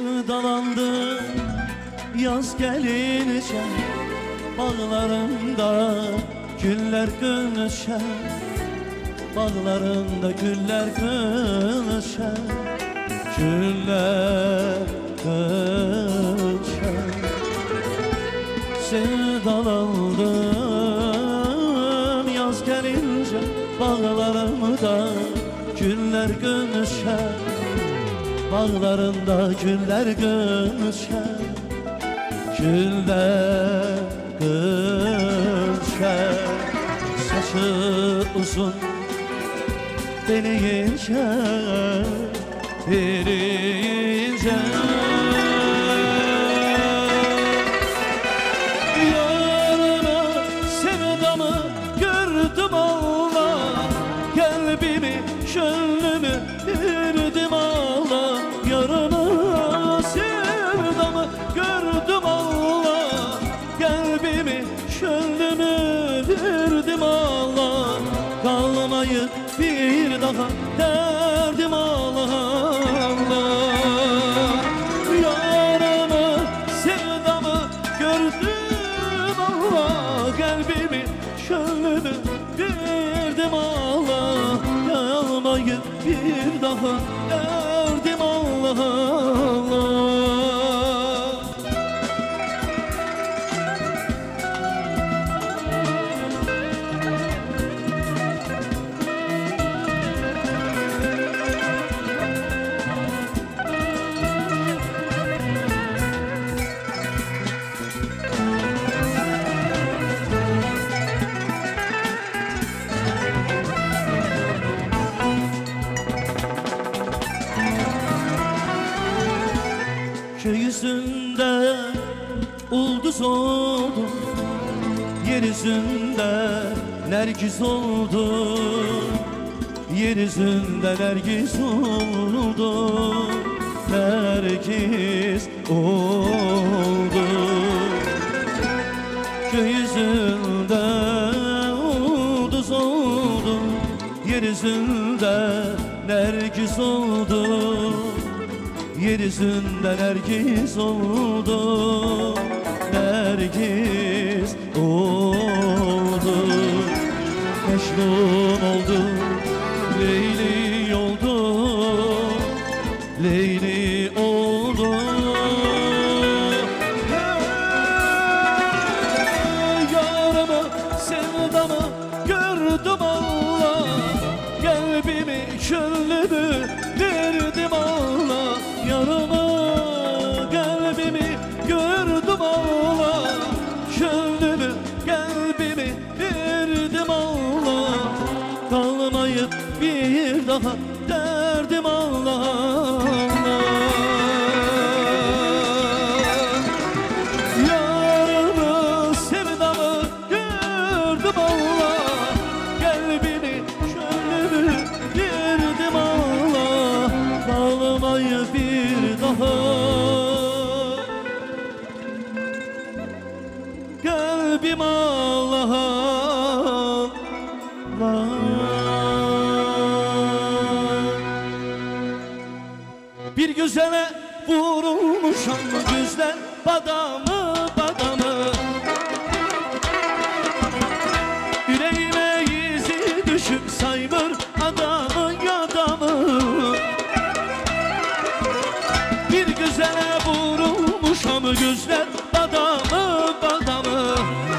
Sevdalandım yaz gelince, bağlarımda güller gülüşer, bağlarımda güller gülüşer, güller gülüşer. Sevdalandım yaz gelince, bağlarımda güller gülüşer, bağlarında güller gülüşer, güller gülüşer. Saçı uzun, beli ince, beli ince. Yarına sevdamı gördüm Allah, kalbimi gönlümü verdim Allah. Yarına sevdamı gördüm Allah, kalbimi gönlümü verdim Allah. Kalmayı bir daha derdim Allah Allah. Yarına sevdamı gördüm Allah, kalbimi gönlümü verdim Allah. Kalmayı bir daha derdim Allah Allah. Göğsünde ulduz oldu, yeryüzünde nergis oldu, yeryüzünde nergis oldu, nergis oldu. Göğsünde ulduz oldu, yeryüzünde nergis oldu, yeryüzünde nergis oldu, nergis oldu. Mecnun oldu, Leyli oldu, Leyli oldu. Yarımı, sevdamı gördüm Allah, kalbimi, gönlümü verdim Allah. Yarımı, kalbimi gördüm Allah, gönlümü, kalbimi verdim Allah. Kalmayıp bir daha derdim Allah Allah. Yarımı, sevdamı gördüm Allah, kalbimi, gönlümü verdim Allah. Kalmayıp bir daha kalbim Allah Allah. Bir güzele vurulmuşam, güzler badamı badamı, yüreğime izi düşüp saymır adamı adamı. Bir güzele vurulmuşam, güzler badamı badamı,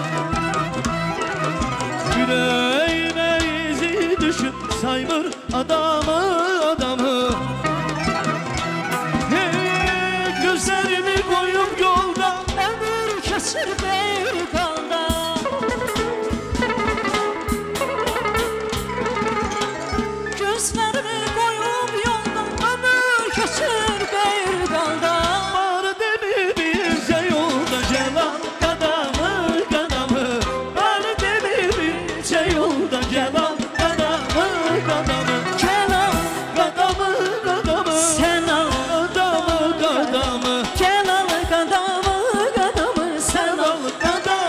yüreğime izi düşüp saymır adamı adamı. Hey, gözlerimi koyup yolda ömür kesir bir kalda, gözlerimi koyup yolda ömür kesir bir kalda. Var demi bize yolda celal kadamı kadamı, var demi bize yolda celal kadamı kadamı, celal kadamı kadamı, sen al kadamı kadamı, celal kadamı kadamı, sen al kadamı.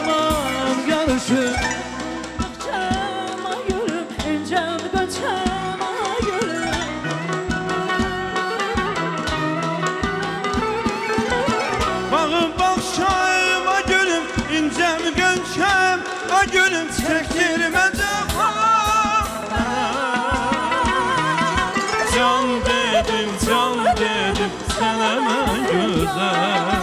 derman yarışır. Bahçama gülüm, incem göçeme gülüm. Bağım bahçama gülüm, incem gönçem a gülüm, çektirme cefa. Can dedim sana güzel.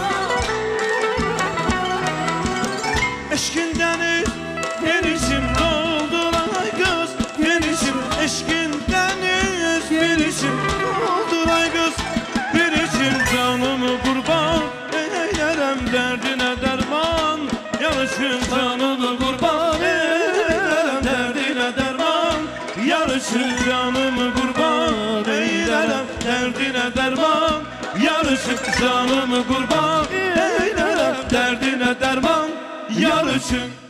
Eşkinden perişim doldu ay kız, perişim eşkinden perişim doldu ay kız, perişim canımı kurban eylerem derdine derman, yarışın canımı kurban eylerem derdine derman, yarışın canımı kurban eylerem derdine derman, yarışın canımı kurban eylerem derdine derman, yarışın.